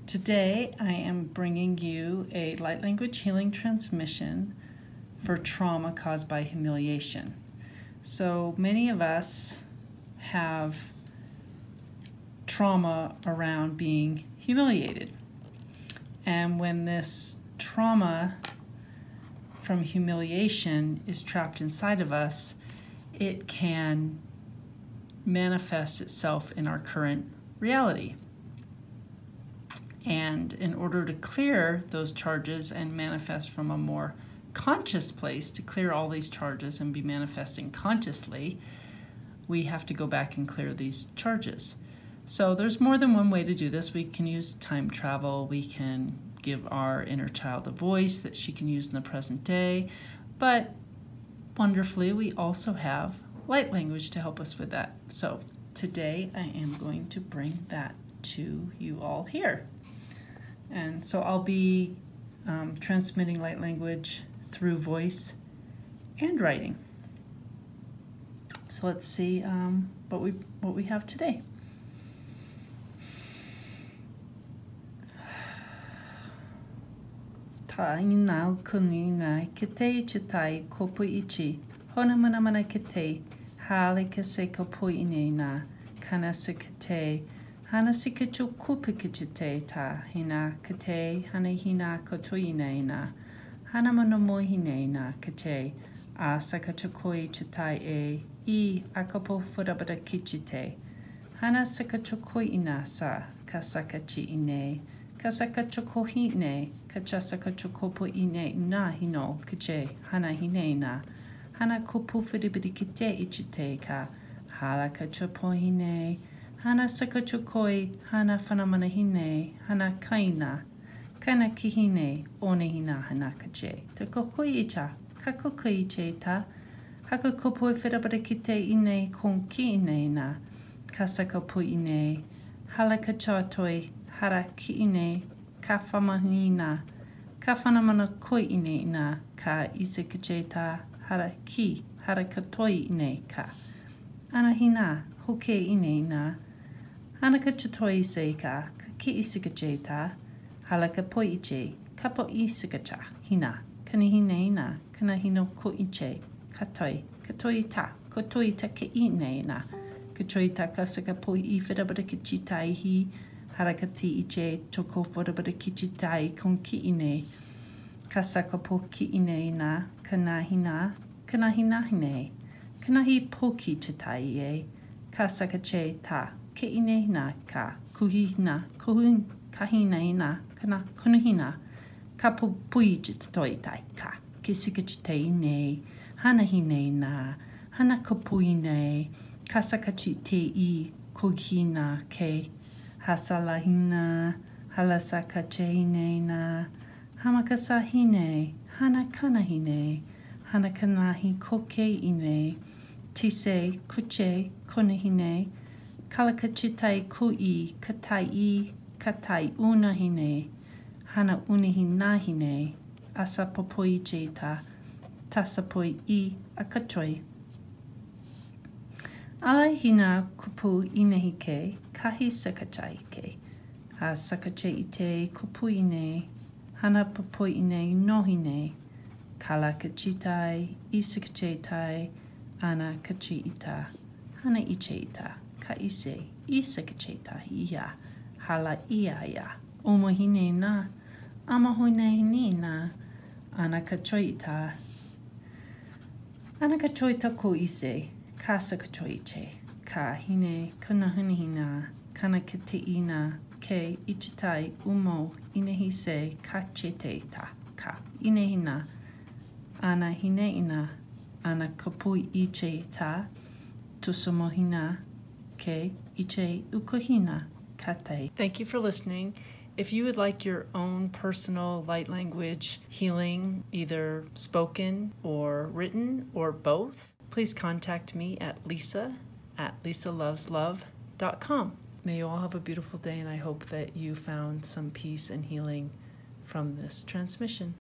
Today I am bringing you a light language healing transmission for trauma caused by humiliation. So many of us have trauma around being humiliated. And when this trauma from humiliation is trapped inside of us, it can manifest itself in our current reality. And in order to clear those charges and manifest from a more conscious place, to clear all these charges and be manifesting consciously, we have to go back and clear these charges. So there's more than one way to do this. We can use time travel. We can give our inner child a voice that she can use in the present day. But wonderfully, we also have light language to help us with that. So today I am going to bring that to you all here. And so I'll be transmitting light language through voice and writing. So let's see what we have today. Ta'ina kunina kite chitai kopu ichi honamana mana kite hale kase kopu inena kanasikite Hanasikachu kupikichite ta hina kate hana hina kotuinena hanamanomo hinena kate asakachukoi chitai e akapo furabada kichite hanasakachukoi inasa kasakachi ine kasakachukohine kachasakachukopo ine na hino kache hana hinena hana kopu furibidi kite ichite ka halakachupohine Hana sakachukoi, hana whanamanahine, hana kaina, kana kihine, onehina hana kache. Te kokoi icha, kakokoi iche ta, haka kopoi whirabara kite ine kon ki ine na, kasakapoi ine, hala kachatoi, hara ki ine, ka whamanina, ka whanamana koi ine na, ka isekache ta, hara ki, hara katoi ine ka. Anahina, hoke ine na, Hanaka chutoi seika, ki isikacha, halaka poiche, kapo isikacha, hina, kanihine ina, kanahino ko iche, katoi ta, kotoi ta ke ine na, kachoi ta kasaka poi I whirabara kichitai hi, harakati iche, choko whirabara kichitai kon ki ine, kasaka po ki ine na, kanahina hine, kanahi poki chitai e, kasaka che ta, ke ine na ka kuhina kuhin kahina ina kana kunahina ka pui jitoi tai ka kisikachite ine hana hine na hana kapui ne kasakachi te I kuhina ke hasalahina halasakache ine na hamakasahine hana kanahine hana kanahi koke ine tise kuche konahine Kalakachitai kui, katai unahine, hana unihinahine, asapopoi jeta, tasapoi I akachoi. Alai hina kupu inehike, kahi sakachai ke, ha sakache ite kupu ine, hana popoi ine nohine, kalakachitai, isakachetai, ana kachi ita, hana iche ita. Kaise, isakacheta ia, hala ia, omohine na, amahone na, anakachoita. Anakachoita ko ise, kasakachoiche, ka hine, kanahunihina, kanakiteina, ke ichitai umo, inehise, kacheteta, ka inehina, ana hineina, ana kapui iche ta, tusumohina, Ke iche ukohina kate. Thank you for listening. If you would like your own personal light language healing, either spoken or written or both, please contact me at lisa@lisaloveslove.com. May you all have a beautiful day, and I hope that you found some peace and healing from this transmission.